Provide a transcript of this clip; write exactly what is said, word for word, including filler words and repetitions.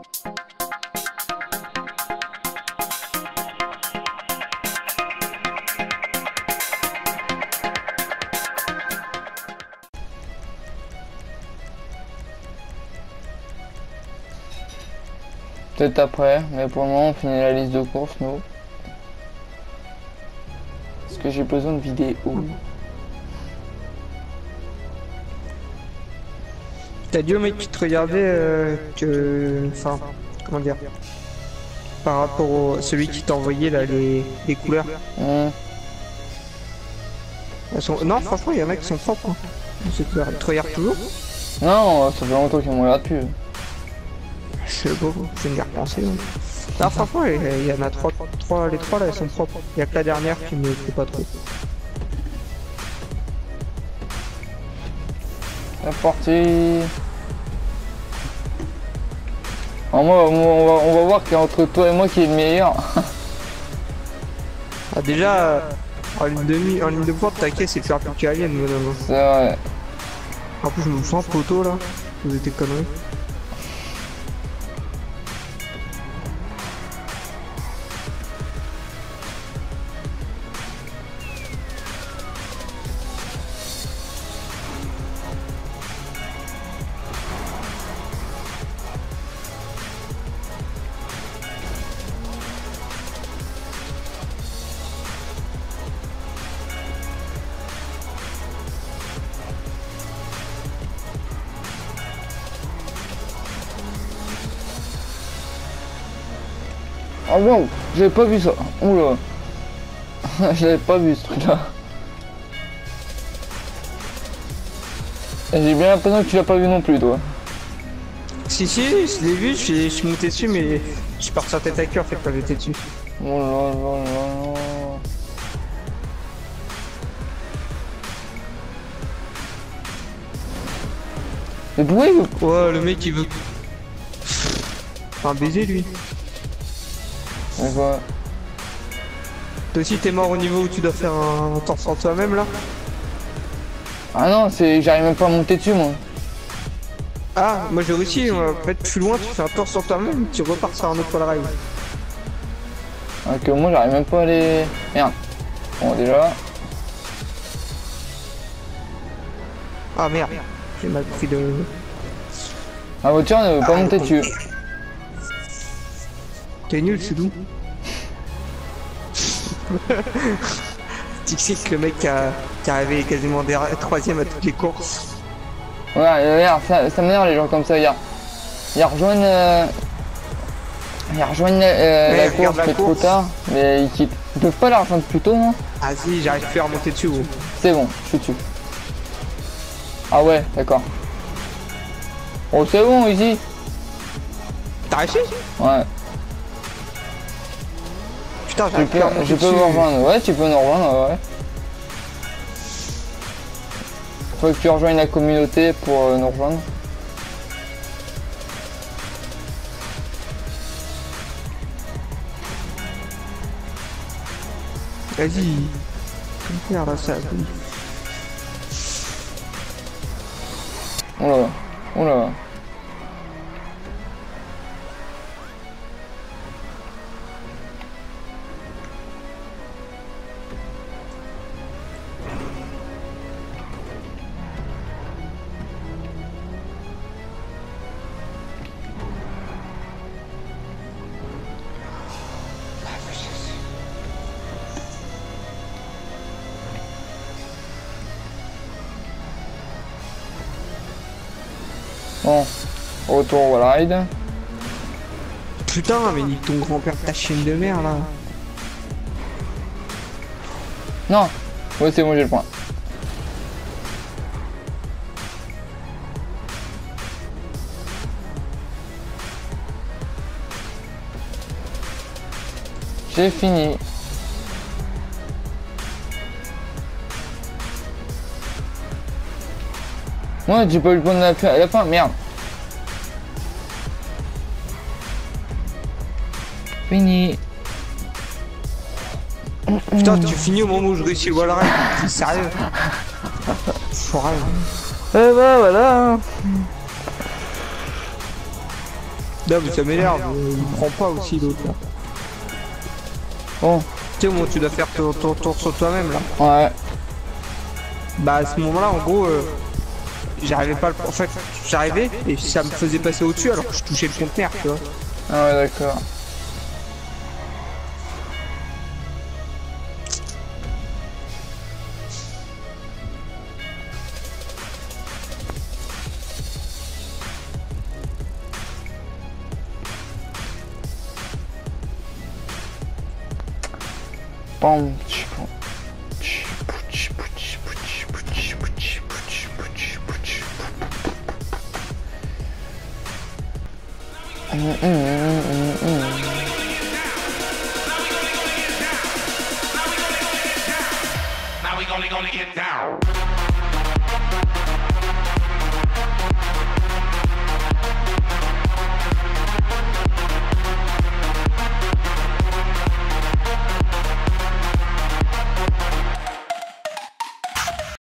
Peut-être après, mais pour le moment on finit la liste de courses nous. Est-ce que j'ai besoin de vidéos? T'as dit au mec qui te regardait euh, que... Enfin, comment dire, par rapport au celui qui t'a envoyé là les, les couleurs. Mmh. Elles sont... Non franchement il y en a qui sont propres. Hein. Ces couleurs, ils te regardent toujours. Non, ça fait longtemps qu'ils me regardent plus. C'est beau, c'est une guerre pensée. Hein. Non franchement il y, y en a trois, trois, les trois là elles sont propres. Il y a que la dernière qui me plaît pas trop. C'est parti. Alors moi, on va, on va voir qu'entre toi et moi qui est le meilleur. Ah, déjà, en ligne de, mi... en ligne de pointe, ta caisse c'est plus rapide qu'Alien, madame. C'est vrai. En plus, je me sens poteau là. Vous êtes des conneries. Ah wow, j'avais pas vu ça. Oula. J'avais pas vu ce truc là. J'ai bien l'impression que tu l'as pas vu non plus toi. Si si, je l'ai vu, je suis monté dessus mais je suis parti en tête à cœur en fait quand j'étais dessus. Oh là là là là. Mais pourquoi il veut... Ouais, le mec il veut... Un baiser lui. Mais quoi? Toi aussi t'es mort au niveau où tu dois faire un torse en toi-même là? Ah non, c'est... j'arrive même pas à monter dessus moi. Ah, moi j'ai réussi, en fait plus loin tu fais un tour sur toi-même, tu repars sur un autre rail. Ah que moi j'arrive même pas à aller... Merde. Bon déjà... Ah merde, j'ai mal pris de... La voiture ne veut pas Ah, monter dessus. T'es nul, c'est d'où? Tu sais que le mec qui a, qui est arrivé quasiment troisième à toutes les courses. Ouais, regarde, ça, ça m'énerve les gens comme ça, regarde. Ils rejoignent... Euh... Ils rejoignent euh, Ouais, la course, la c'est trop course. tard. Mais ils quittent. Ils peuvent pas la rejoindre plus tôt, non? Ah si, j'arrive plus à remonter dessus. Gros. C'est bon, je suis dessus. Ah ouais, d'accord. Oh c'est bon ici. T'as réussi? Ouais. Putain, Je j'arrive plus à peux, remonter je peux dessus. vous rejoindre. Ouais, tu peux nous rejoindre, ouais. Faut que tu rejoignes la communauté pour euh, nous rejoindre. Vas-y. Regarde là, ça. Oula, oula. Bon, retour au ride. Putain, mais nique ton grand-père ta chaîne de merde là. Non. Ouais, c'est bon, j'ai le point. J'ai fini. Ouais, j'ai pas eu le point de la fin, à la fin, merde. Fini. Putain, tu finis au moment où je réussis le wall ride. T'es sérieux? Foirage. Et bah voilà. Non, mais ça m'énerve, il prend pas aussi l'autre là. Bon. Tu sais, moi, tu dois faire ton, ton tour sur toi-même là. Ouais. Bah, à ce moment-là, en gros, euh, j'arrivais pas à le. En fait, j'arrivais et ça me faisait passer au-dessus alors que je touchais le conteneur, tu vois. Ah ouais, d'accord. Bom, tipo, tipo, tipo, tipo, tipo, tipo, tipo, tipo, tipo, tipo. Hum, hum, hum, hum. Now we gonna, gonna get down.